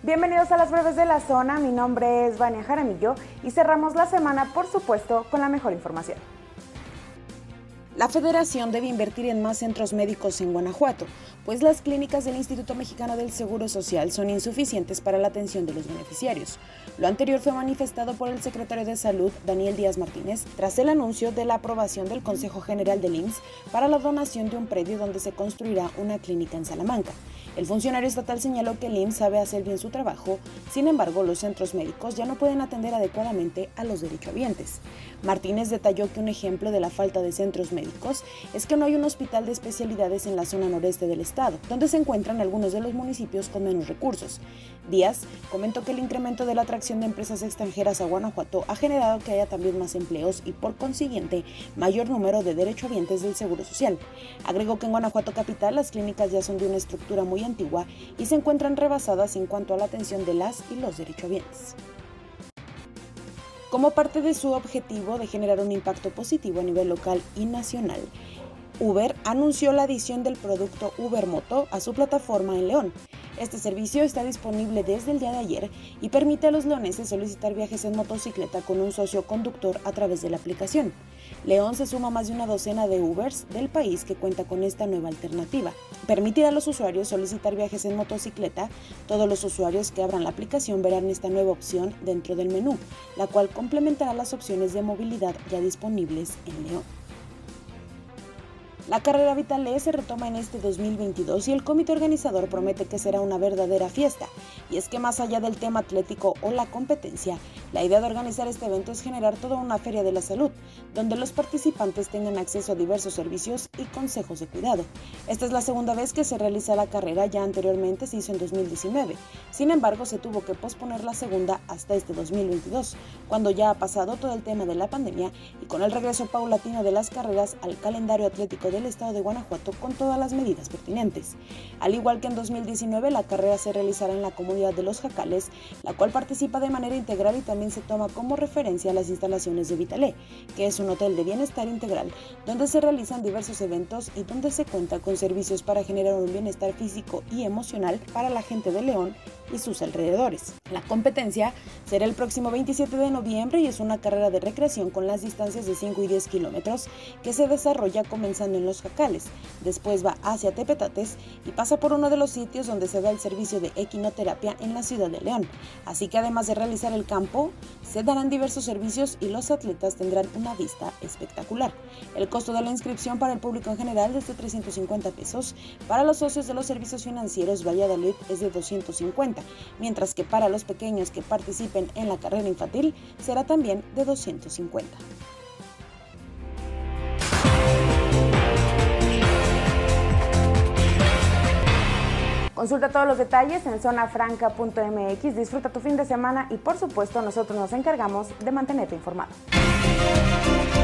Bienvenidos a las breves de la zona, mi nombre es Vania Jaramillo y cerramos la semana, por supuesto, con la mejor información. La Federación debe invertir en más centros médicos en Guanajuato, pues las clínicas del Instituto Mexicano del Seguro Social son insuficientes para la atención de los beneficiarios. Lo anterior fue manifestado por el secretario de Salud, Daniel Díaz Martínez, tras el anuncio de la aprobación del Consejo General del IMSS para la donación de un predio donde se construirá una clínica en Salamanca. El funcionario estatal señaló que el IMSS sabe hacer bien su trabajo, sin embargo, los centros médicos ya no pueden atender adecuadamente a los derechohabientes. Martínez detalló que un ejemplo de la falta de centros médicos es que no hay un hospital de especialidades en la zona noreste del estado, donde se encuentran algunos de los municipios con menos recursos. Díaz comentó que el incremento de la atracción de empresas extranjeras a Guanajuato ha generado que haya también más empleos y, por consiguiente, mayor número de derechohabientes del Seguro Social. Agregó que en Guanajuato capital las clínicas ya son de una estructura muy antigua y se encuentran rebasadas en cuanto a la atención de las y los derechohabientes. Como parte de su objetivo de generar un impacto positivo a nivel local y nacional, Uber anunció la adición del producto Uber Moto a su plataforma en León. Este servicio está disponible desde el día de ayer y permite a los leoneses solicitar viajes en motocicleta con un socio conductor a través de la aplicación. León se suma a más de una docena de Ubers del país que cuenta con esta nueva alternativa. Permitirá a los usuarios solicitar viajes en motocicleta. Todos los usuarios que abran la aplicación verán esta nueva opción dentro del menú, la cual complementará las opciones de movilidad ya disponibles en León. La carrera Vitale se retoma en este 2022 y el comité organizador promete que será una verdadera fiesta. Y es que más allá del tema atlético o la competencia, la idea de organizar este evento es generar toda una feria de la salud, donde los participantes tengan acceso a diversos servicios y consejos de cuidado. Esta es la segunda vez que se realiza la carrera, ya anteriormente se hizo en 2019. Sin embargo, se tuvo que posponer la segunda hasta este 2022, cuando ya ha pasado todo el tema de la pandemia y con el regreso paulatino de las carreras al calendario atlético del estado de Guanajuato con todas las medidas pertinentes. Al igual que en 2019, la carrera se realizará en la comunidad de Los Jacales, la cual participa de manera integral y también se toma como referencia las instalaciones de Vitale, que es un hotel de bienestar integral donde se realizan diversos eventos y donde se cuenta con servicios para generar un bienestar físico y emocional para la gente de León y sus alrededores. La competencia será el próximo 27 de noviembre y es una carrera de recreación con las distancias de 5 y 10 kilómetros que se desarrolla comenzando en Los Jacales, después va hacia Tepetates y pasa por uno de los sitios donde se da el servicio de equinoterapia en la ciudad de León. Así que además de realizar el campo, se darán diversos servicios y los atletas tendrán una vista espectacular. El costo de la inscripción para el público en general es de 350 pesos, para los socios de los servicios financieros Valladolid es de 250, mientras que para los pequeños que participen en la carrera infantil será también de 250. Consulta todos los detalles en zonafranca.mx, disfruta tu fin de semana y por supuesto nosotros nos encargamos de mantenerte informado.